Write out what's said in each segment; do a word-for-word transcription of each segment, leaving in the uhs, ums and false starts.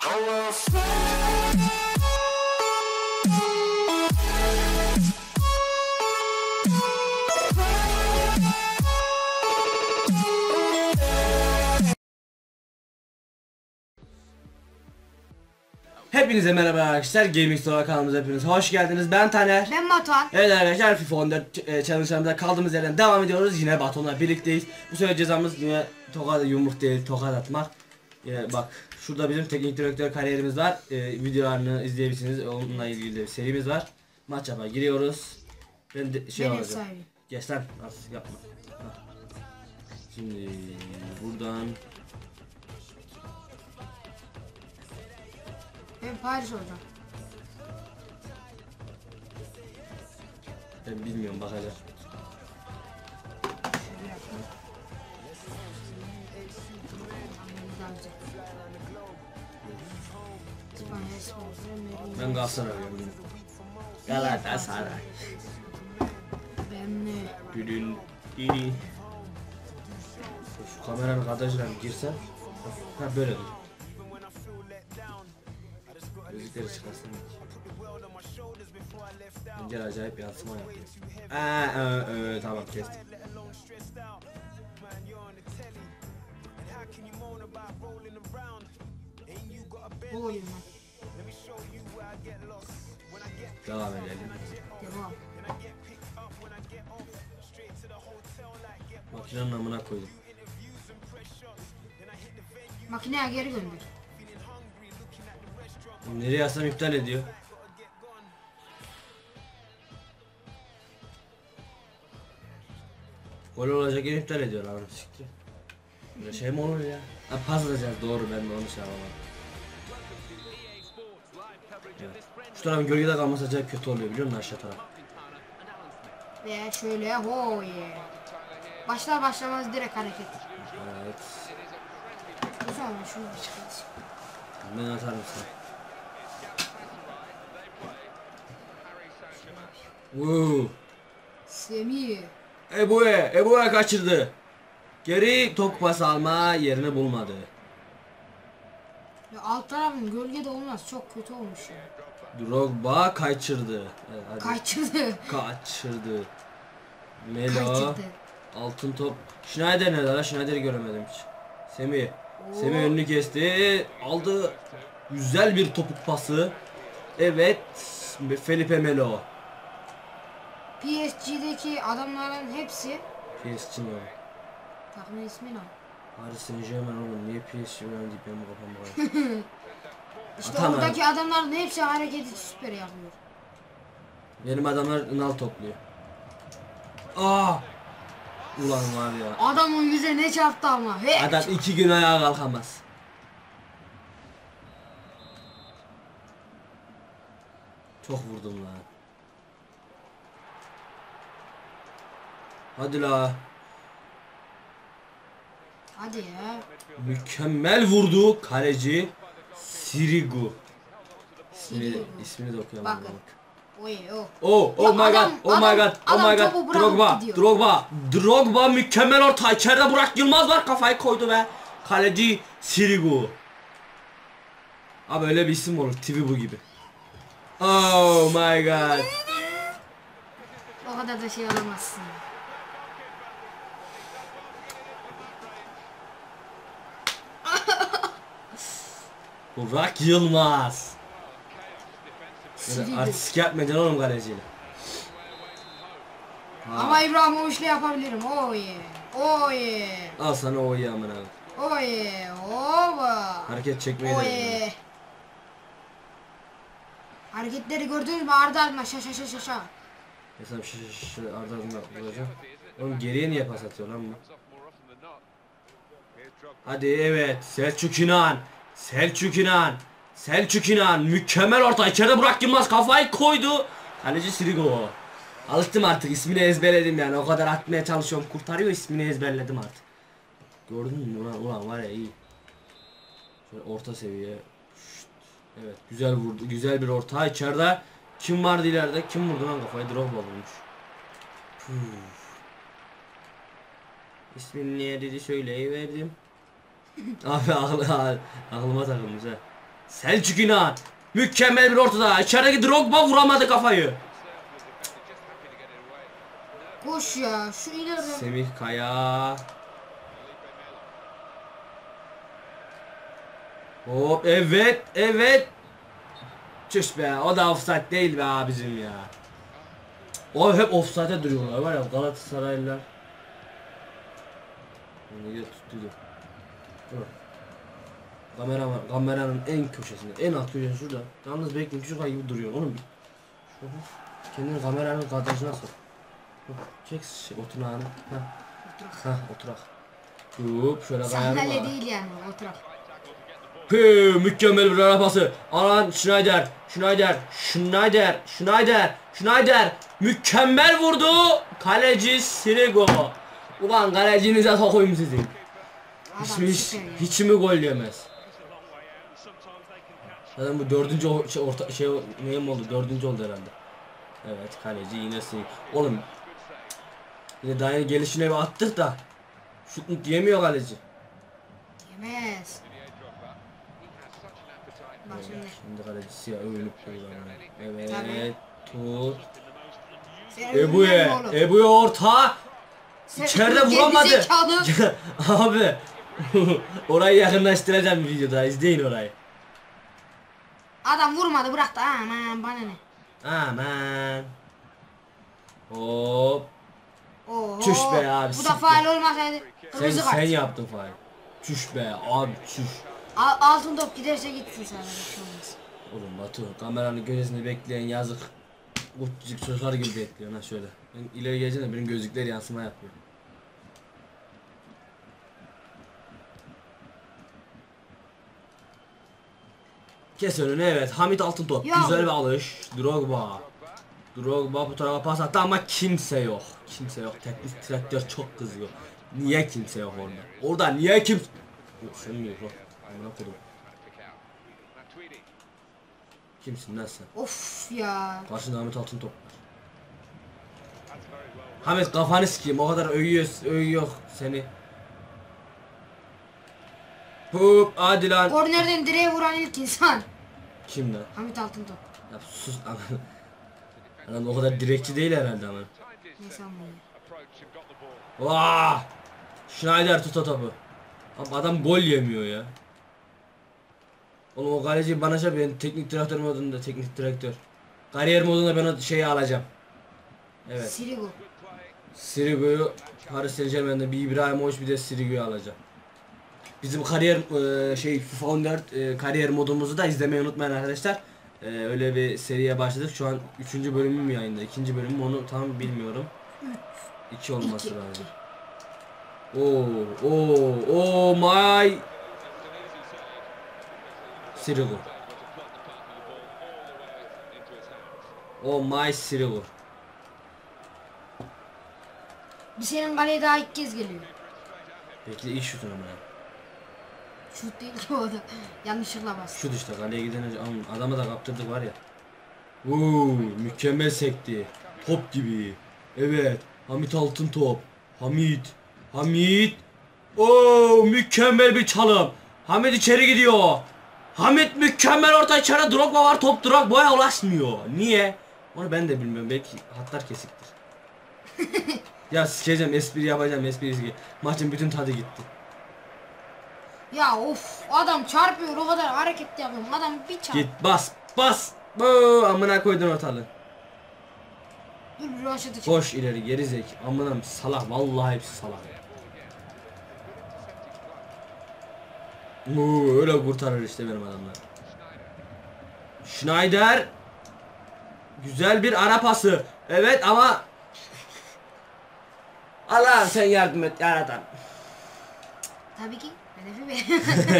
Hepinize merhaba arkadaşlar, Gaming Store kanalımıza hepiniz hoş geldiniz. Ben Taner. Ben Batuhan. Evet arkadaşlar, FIFA on dört e, challenge'larımıza kaldığımız yerden devam ediyoruz. Yine Batuhan'la birlikteyiz. Bu sefer cezamız yine tokat, yumruk değil, tokat atmak. E, bak şurada bizim teknik direktör kariyerimiz var. E, videolarını izleyebilirsiniz. Onunla ilgili de bir serimiz var. Maç yapa giriyoruz. Ben de şey alacağım. Geç lan, nasıl yapma. Ha. Şimdi buradan. Ben Paris olacağım. Ben bilmiyorum, bakacağım. Ben Galatasaraylıyım. Galatasaray. Ben ne? Dünün dini. Şu kameranın kadrajına bir girsem. Ha böyle dur. Müzikleri çıkarsın. Güncel acayip yansıma yapıyor. Eee e, e, tamam kestim. Bu oyun lan. Devam edelim. Devam. Makinenin amına koydum. Makineye geri gönder. Nereye yazsam iptal ediyor. Gol olacak yeri iptal ediyor lan. Böyle şey mi olur ya? Ha, pas atacağız, doğru, ben de onu şey yapamadım. Evet. Şu tarafın gölgede kalması acayip kötü oluyor, biliyor musun, aşağı taraf? Ve şöyle ho ye. Başlar başlamaz direkt hareket. Evet. O zaman şunu bir çıkartayım. Ben atarım sana. Woo. Semih. Ebu'ye, Ebu'ye kaçırdı. Geri top pas alma yerini bulmadı. Ya alt tarafın gölgede olmaz, çok kötü olmuş ya. Drogba kaçırdı. Evet, hadi. Kaçırdı. Kaçırdı. Melo. Kaçırdı. Altın top. Schneider nerede lan? Schneider'i göremedim hiç. Semih. Oo. Semih önünü kesti. Aldı. Güzel bir topuk pası. Evet. Felipe Melo. P S G'deki adamların hepsi. P S G mi? Takımın ismi ne? Paris Saint-Germain oğlum. Niye P S G mi deyip benim kafam var. İşte Atan oradaki abi. Adamların hepsi hareketi süper yapıyor. Benim adamlar nal topluyor. Aa! Ulan var ya. Adamın yüze ne çarptı ama. He. Adam iki gün ayağa kalkamaz. Çok vurdum lan. Hadi la. Hadi ya. Mükemmel vurdu kaleci Sirigu. İsmini, ismini de okuyamadım. Bakın. Oy o. Oh, oh my god, oh my god, oh my god. Drogba, Drogba, Drogba mükemmel orta. İçeride Burak Yılmaz var, kafayı koydu be. Kaleci Sirigu. Abi öyle bir isim olur, T V bu gibi. Oh my god. O kadar da şey olamazsın. Burak Yılmaz. Artistik yapmayacaksın oğlum kaleciyle. Ama İbrahimovic'le yapabilirim. Oy. Oy. Al sana o iyi amına. Oy. Ova. Hareket çekmeyi de. Oy. Hareketleri gördünüz mü? Arda arda şa şa şa şa şa. Mesela şu şu şu arda arda vuracağım. Oğlum geriye niye pas atıyor lan bu? Hadi evet, Selçuk İnan. Selçuk İnan. Selçuk İnan mükemmel orta, içeride Burak Yılmaz kafayı koydu. Kaleci Sirigu. Alıştım artık, ismini ezberledim yani, o kadar atmaya çalışıyorum, kurtarıyor, ismini ezberledim artık. Gördün mü ulan, ulan var ya, iyi. Şöyle orta seviye. Şşt. Evet, güzel vurdu, güzel bir orta. İçeride kim vardı ileride, kim vurdu lan kafayı? Drogba vurmuş. Puh. İsmini niye dedi söyleyiverdim. Abi aklı, aklıma takılmış ha. Selçuk İnan. Mükemmel bir ortada. İçerideki Drogba vuramadı kafayı. Koş ya şu ileride. Semih Kaya. Hop evet evet. Çüş be, o da offside değil be abicim ya. O hep offside'e duruyorlar var ya Galatasaraylılar. Onu gel tuttuydu. Dur. Kamera var. Kameranın en köşesinde. En alt köşesi şurada. Yalnız bekleyin küçük ay gibi duruyor. Oğlum bir. Şöyle. Kendini kameranın kadrajına sok. Çek şey, oturağını. Hah. Hah oturak. Hop şöyle kayarım. Sandalye değil yani oturak. Hı, mükemmel bir arabası. Alan Schneider, Schneider, Schneider, Schneider, Schneider. Mükemmel vurdu. Kaleci Sirigo. Ulan kalecinize sokayım sizin. Hiç mi, hiç, hiç mi gol yemez? Zaten bu dördüncü o- şey, orta şey neyim oldu? Dördüncü oldu herhalde. Evet kaleci yine Sirigo. Oğlum. Yine daha yeni gelişine bir attık da. Şut diyemiyor kaleci. Yemez. Bak şimdi. Şimdi kaleci siyah övünüp evet Tabii. tut Sen Ebu'ya övünme oğlum. Ebu'ya orta Sen içeride geri vuramadı. zekalı. Abi orayı yakınlaştıracağım videoda izleyin orayı. Adam vurmadı bıraktı aman bana ne. Aman hop Oho. Çüş be abi, Bu siktir. da faal olmasaydı sen, kırmızı kart. sen yaptın faal. Çüş be abi çüş. Al- Altın top giderse gitsin sadece şu olmaz. Oğlum Batu kameranın gözdesinde bekleyen yazık. Küçük çocuklar gibi bekliyor ha şöyle. Ben ileri geleceğim de benim gözlükler yansıma yapıyor. Kes önünü evet. Hamit Altıntop. Ya. Güzel bir alış. Drogba. Drogba bu tarafa pas attı ama kimse yok. Kimse yok. Teknik direktör çok kızıyor. Niye kimse yok orada? Orada niye kim? Sen mi yok? Amına koydum. Kimsin lan sen? Of ya. Karşında Hamit Altıntop var. Hamit kafanı sikeyim. O kadar övüyor, övüyor seni. Hop hadi lan. Kornerden direğe vuran ilk insan. Kim lan? Hamit Altıntop. Ya sus ama. Adam o kadar direkçi değil herhalde ama. Neyse anlayayım. Vaa! Schneider tut o topu. Abi adam gol yemiyor ya. Oğlum o kaleci bana şey ben teknik direktör modunda teknik direktör. Kariyer modunda ben o şeyi alacağım. Evet. Sirigu. Sirigu'yu Paris Saint Germain'de bir İbrahimovic bir de Sirigu'yu alacağım. Bizim kariyer e, şey FIFA on dört e, kariyer modumuzu da izlemeyi unutmayın arkadaşlar. E, öyle bir seriye başladık. Şu an üçüncü bölümü mü yayında? ikinci bölüm mü onu tam bilmiyorum. iki olması İki. lazım. Oo, oo, oh my Sirigu. Oh my Sirigu. Bir senin kaleye daha ilk kez geliyor. Bekle iş şutunu ama. Şut değil ki o da. Yanlışlıkla bastı. Şut işte kaleye giden önce Am- adamı da kaptırdık var ya. Oo, mükemmel sekti. Top gibi. Evet. Hamit Altıntop. Hamit. Hamit. Oo, mükemmel bir çalım. Hamit içeri gidiyor. Hamit mükemmel orta içeri Drogba var. Top Drogba'ya ulaşmıyor. Niye? Onu ben de bilmiyorum. Belki hatlar kesiktir. Ya sikeceğim espri yapacağım espri. Maçın bütün tadı gitti. Ya of adam çarpıyor o kadar hareket yapıyorum. Adam bir çarp. Git bas bas. Bu amına koydun ortalığı. Dur bir aşağı çık. Koş ileri geri zek. Amına salak vallahi hepsi salak. Oo, öyle kurtarır işte benim adamlar. Schneider. Güzel bir ara pası. Evet ama Allah sen yardım et yaradan. Tabii ki. Hedefi be.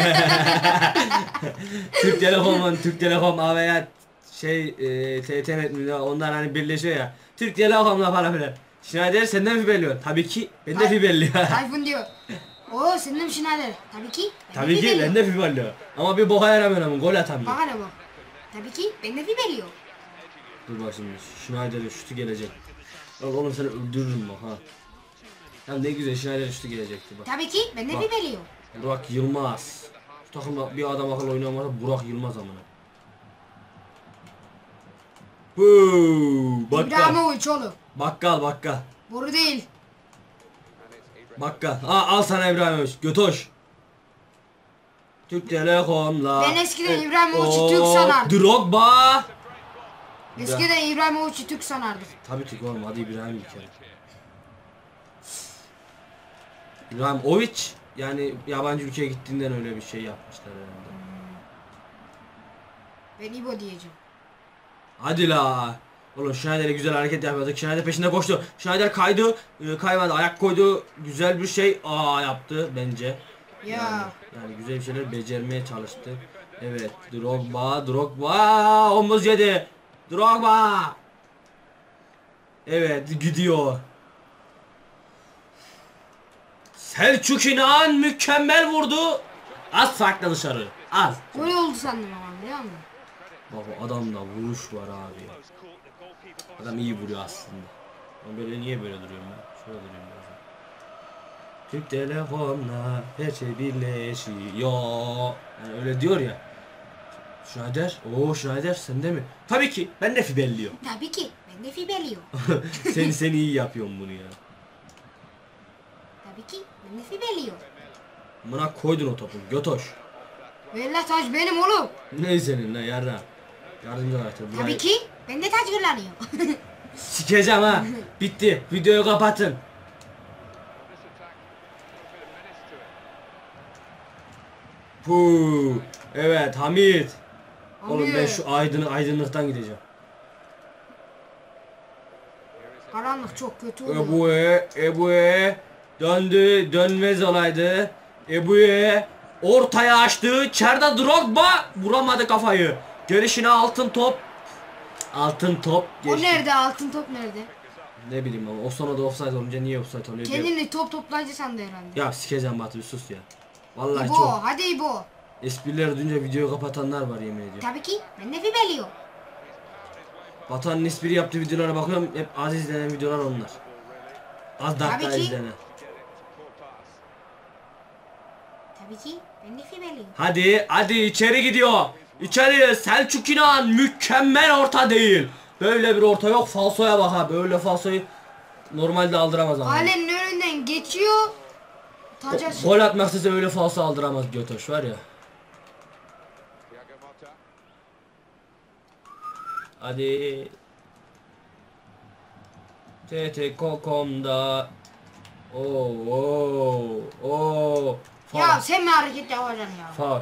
Türk Telekom'un Türk Telekom A veya şey e, T T Net mi onlar hani birleşiyor ya. Türk Telekom'la para filan. Schneider senden mi belliyor? Tabii ki ben de Ay- belliyor. Tayfun diyor. Oo senin de mi Schneider? Tabii ki. Ben de Tabii ki Fibelio. ben de Fibelio. Ama bir boka yaramıyor ama gol atamıyor. Bak hele bak. Tabii ki ben de Fibelio. Dur bak şimdi Schneider'in şutu gelecek. Lan oğlum seni öldürürüm bak ha. Ya ne güzel Schneider'in şutu gelecekti bak. Tabii ki ben de Bak. Fibelio. Burak Yılmaz. Şu takımda bir adam akıllı oynayan varsa Burak Yılmaz amına. Huu, bakkal. İbrahimovic oğlum. Bakkal bakkal. Boru değil. Bakkal. Aa, al sana İbrahimovic. Götoş. Türk Telekom'la. Ben eskiden E, İbrahimovic'i o, Türk sanardım. Drogba. Eskiden İbrahimovic'i Türk sanardım. Tabii Türk oğlum, hadi İbrahim bir kere. İbrahimovic yani yabancı ülkeye gittiğinden öyle bir şey yapmışlar herhalde. Ben İbo diyeceğim. Hadi la. Oğlum Schneider'e güzel hareket yapıyorduk. Schneider peşinde koştu. Schneider kaydı. E, kaymadı. Ayak koydu. Güzel bir şey aa yaptı bence. Ya. Yani, yani güzel bir şeyler becermeye çalıştı. Evet. Drogba. Drogba. Omuz yedi. Drogba. Evet gidiyor. Selçuk İnan mükemmel vurdu. Az farklı dışarı. Az. Gol oldu sandım ama biliyor musun? Baba adamda vuruş var abi. Adam iyi vuruyor aslında. Ben böyle niye böyle duruyorum ben? Şöyle duruyorum bazen. Türk Telekom'la her şey birleşiyor. Yani öyle diyor ya. Schneider. Oo Schneider sende mi? Tabii ki. Ben de fibelliyor. Tabii ki. Ben de fibeliyor. seni seni iyi yapıyorum bunu ya. Tabii ki. Ben de fibeliyor. Buna koydun o topu. Götoş. Valla taç benim oğlum. Ne senin lan yarra? Yardımcı var. Tabii ki. Ben de taç kullanıyor. Sikeceğim ha. Bitti. Videoyu kapatın. Puu. Evet Hamit. Oğlum ben şu aydın aydınlıktan gideceğim. Karanlık çok kötü oluyor. Ebu'ye, Ebu'ye döndü, dönmez olaydı. Ebu'ye ortaya açtı. İçeride Drogba vuramadı kafayı. Gelişine altın top. Altın top O geçti. nerede? Altın top nerede? Ne bileyim ama o sonra da offside olunca niye offside oluyor? diye- Kendini top toplayıcı sandı herhalde. Ya sikeceğim Batu bir sus ya. Vallahi İbo, çok hadi İbo. esprileri duyunca videoyu kapatanlar var yemin ediyorum. Tabii ki. Ben de fibeliyor. Batuhan'ın espri yaptığı videolara bakıyorum hep az izlenen videolar onlar. Az dakika Tabii ki. izlenen. Tabii ki. Ben de fibeliyor. Hadi hadi içeri gidiyor. İçeri Selçuk İnan mükemmel orta değil. Böyle bir orta yok, falsoya bak ha. Böyle falsoyu normalde aldıramaz ama. Kalenin önünden geçiyor. Taca O- Gol atmak istese öyle falso aldıramaz Götoş var ya. Hadi. T T Kokom'da. Oo oo oo. Faul. Ya sen mi hareket yapacaksın ya? Faul.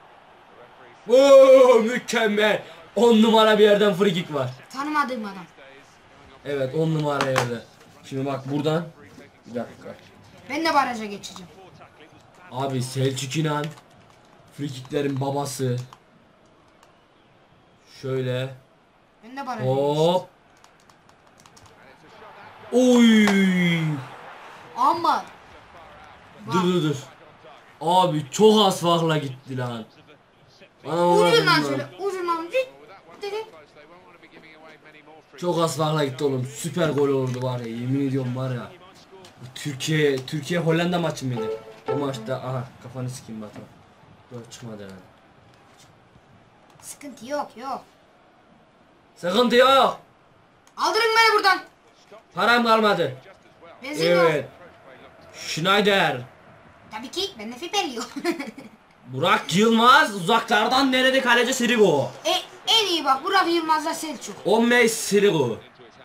Oo mükemmel. on numara bir yerden free kick var. Tanımadığım adam. Evet on numara yerde. Şimdi bak buradan. Bir dakika. Ben de baraja geçeceğim. Abi Selçuk İnan. Free kicklerin babası. Şöyle. Ben de baraja geçeceğim. Hop. Oy. Ama Dur dur dur. Abi çok az farkla gitti lan. Bana ucundan lan. şöyle ucundan cık dedi. Çok az farkla gitti oğlum. Süper gol olurdu var ya. Yemin ediyorum var ya. Türkiye Türkiye Hollanda maçı mıydı? O maçta aha kafanı sikeyim Batu. Yok çıkmadı herhalde. Sıkıntı yok yok. Sıkıntı yok. Aldırın beni buradan. Param kalmadı. Benzin yok. Evet. Schneider. Tabii ki ben de fibeliyor. Burak Yılmaz uzaklardan nerede kaleci Sirigo. e, en iyi bak Burak Yılmaz'la Selçuk. Ommey Sirigo.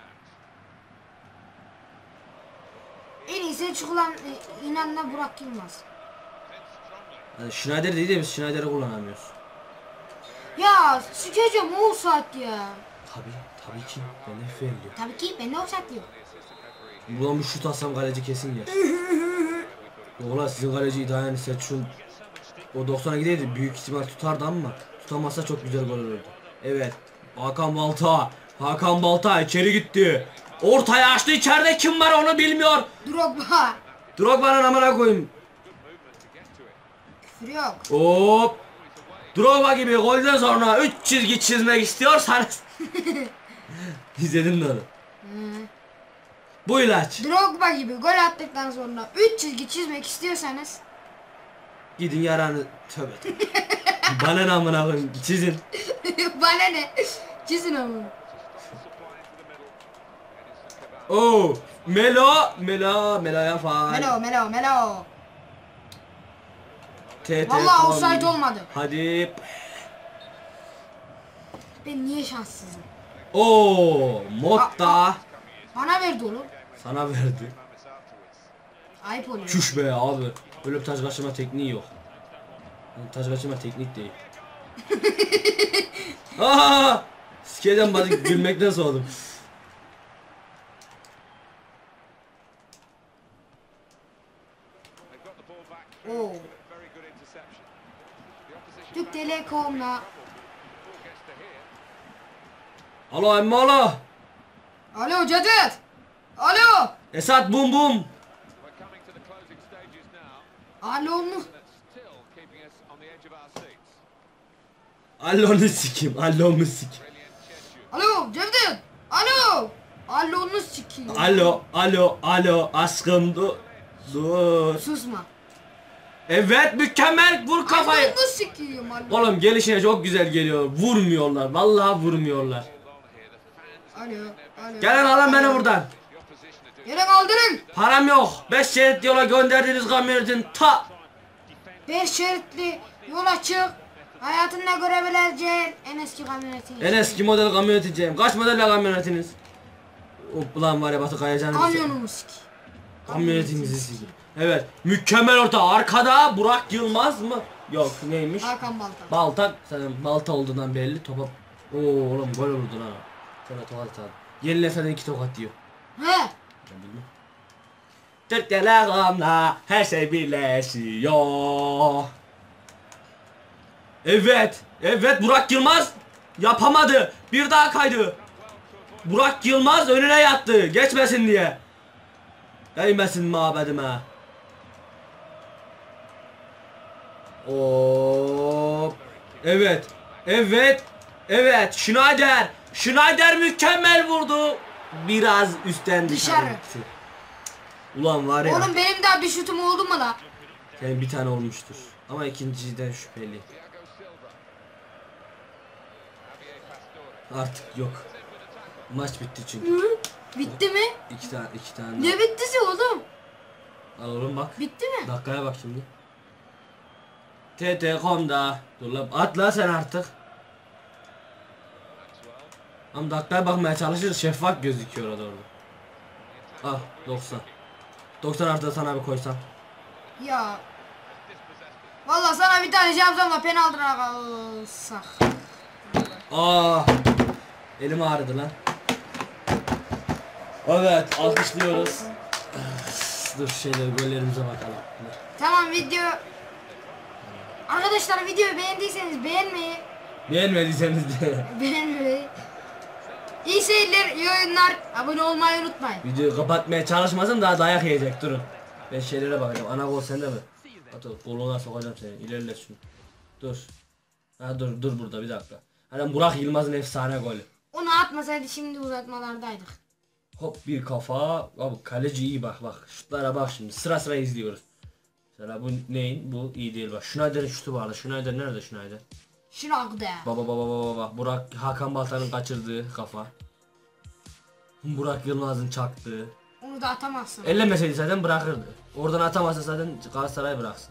En iyi Selçuk'la e, inanla Burak Yılmaz. Yani Schneider değil de biz Schneider'i kullanamıyoruz. Ya sikeceğim o saat ya. Tabii tabii ki. Ben F veriyor. Tabii ki ben de o saat diyor. Buradan bir şut atsam kaleci kesin yer. Yok lan sizin kaleci idare yani Selçuk'un o doksana gideydi büyük ihtimal tutardı ama tutamazsa çok güzel gol olurdu. Evet. Hakan Balta. Hakan Balta içeri gitti. Ortaya açtı, içeride kim var onu bilmiyor. Drogba. Drogba'nın amına koyayım. Küfür yok. Hop. Drogba gibi golden sonra üç çizgi çizmek istiyorsanız İzledin mi onu? Hı. Bu ilaç. Drogba gibi gol attıktan sonra üç çizgi çizmek istiyorsanız Gidin yaranı. Tövbe tövbe. Bana ne amına koyayım. Çizin. Bana ne? Çizin onu. Oo, Melo, Melo, Melo'ya faul. Melo Melo Melo. T T Vallahi faul. offside olmadı. Hadi. Ben niye şanssızım? Oo, Motta Bana verdi oğlum. sana verdi. Ayıp oluyor. Çüş be abi. Böyle bir taç kaçırma tekniği yok. Yani taç kaçırma teknik değil. Aa! Sikeden bari gülmekten soğudum. Oo. Türk Telekom'la. Alo emmi alo. Alo Cacet. Alo. Esat bum bum. Alo mu? Allonu sikim, allonu sik. Alo Cevdet. Alo. Alo'nu sikeyim. Alo, alo, alo aşkım dur. Dur. Susma. Evet mükemmel vur kafayı. Alo'nu sikeyim alo. Oğlum gelişine çok güzel geliyor. Vurmuyorlar. Vallahi vurmuyorlar. Alo. Alo. Gelin alın beni buradan. Gelin kaldırın. Param yok. beş şerit yola gönderdiğiniz kamyonetin ta. Beş şeritli yola çık. Hayatında görebileceğin en eski kamyonetin. En eski model kamyoneteceğim. Kaç model kamyonetiniz? Hop ulan var ya Batı Kayacan'ın. Kamyonumu sik. Kamyonetinizi sildim. Evet. Mükemmel orta. Arkada Burak Yılmaz mı? Yok neymiş? Hakan Balta. Balta. Senin balta olduğundan belli. Topa. Oo oğlum gol vurdun ha. Sana tokat at. Yenilesen iki tokat diyor. He. Ben bilmem. Türk Telekom'la her şey birleşiyor. Evet. Evet Burak Yılmaz yapamadı. Bir daha kaydı. Burak Yılmaz önüne yattı. Geçmesin diye. Değmesin mabedime. Hop. Evet. Evet. Evet. Schneider. Schneider mükemmel vurdu. Biraz üstten Dışarı. gitti. Ulan var ya. Oğlum benim daha bir şutum oldu mu la? Yani bir tane olmuştur. Ama ikinciden şüpheli. Artık yok. Maç bitti çünkü. Hı? Bitti mi? İki tane, iki tane. Ne bittisi oğlum? Al oğlum bak. Bitti mi? Dakikaya bak şimdi. T T nokta com'da. Dur lan atla sen artık. Ama dakikaya bakmaya çalışırız. Şeffaf gözüküyor orada orada. Al doksan. doksan artı sana bir koysam. Ya. Vallahi sana bir tane şey yapsam da penaltıra kalsak. Aa, elim ağrıdı lan. Evet, alkışlıyoruz. Dur şeyler gollerimize bakalım. Dur. Tamam video. Arkadaşlar videoyu beğendiyseniz beğenmeyi, Beğenmediyseniz de beğenmeyi. İyi seyirler, iyi oyunlar. Abone olmayı unutmayın. videoyu kapatmaya çalışmasın daha dayak yiyecek durun. Ben şeylere bakacağım. Ana gol sende mi? Atı koluna sokacağım seni. İlerle şunu. Dur. Ha dur dur burada bir dakika. Hani Burak Yılmaz'ın efsane golü. Onu atmasaydı şimdi uzatmalardaydık. Hop bir kafa. Abi kaleci iyi bak bak. Şutlara bak şimdi. Sıra sıra izliyoruz. Mesela bu neyin? Bu iyi değil bak. Schneider'in şutu vardı. Schneider nerede Schneider? Şırak'da. Baba baba baba baba. Burak Hakan Balta'nın kaçırdığı kafa. Burak Yılmaz'ın çaktığı. Onu da atamazsın. Ellemeseydi zaten bırakırdı. Oradan atamazsa zaten Galatasaray bıraksın.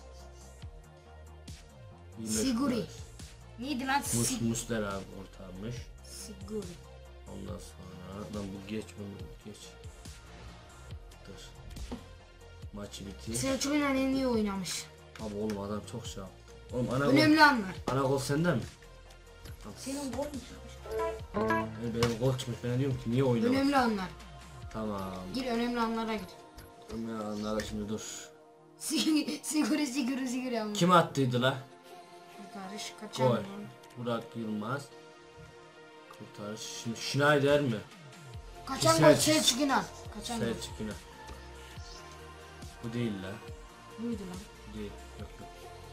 Siguri. Neydi lan? Mus Sig Muslera ortağımış. Siguri. Ondan sonra lan bu geç bunu geç. Dur. Maç bitti. Selçuk İnan en iyi oynamış. Abi oğlum adam çok şey yaptı. Oğlum ana gol, Önemli anlar. ana gol sende mi? Senin gol mü? Yani benim gol çıkmış ben de diyorum ki niye oynamadın? Önemli anlar. Tamam. Gir önemli anlara gir. Önemli anlara şimdi dur. Sig- Siguri siguri siguri ama. Kim attıydı la? Kurtarış kaçan Gol. gol. Burak Yılmaz. Kurtarış. Şimdi Schneider mi? Kaçan Selçuk. gol Selçuk İnan. Kaçan gol. Selçuk yine. Bu değil la. Buydu lan. Bu değil. Yok yok.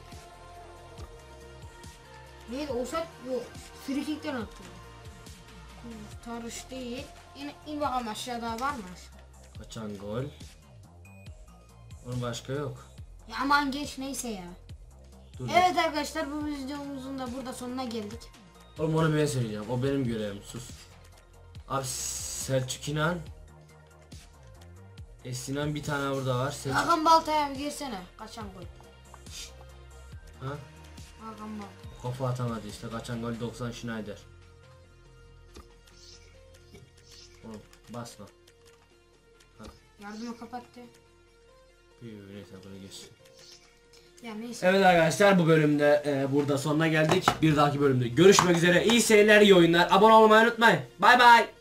Neydi offside? Yok. Free kick'ten attı. Kurtarış değil. İn, in bakalım aşağıda var mı? Kaçan gol. Onun başka yok. Ya aman geç neyse ya. Dur. Evet arkadaşlar bu videomuzun da burada sonuna geldik. Oğlum onu ben söyleyeceğim. O benim görevim. Sus. Abi Selçuk İnan. E Sinan bir tane burada var. Selçuk. Hakan Balta'ya bir girsene. Kaçan gol. Ha? Hakan Balta. Kafa atamadı işte. Kaçan gol doksan Schneider. Oğlum basma. Yardımı kapattı. Bir neyse bunu geç. Ya neyse. Evet arkadaşlar bu bölümde e, burada sonuna geldik. Bir dahaki bölümde görüşmek üzere. İyi seyirler, iyi oyunlar. Abone olmayı unutmayın. Bay bay.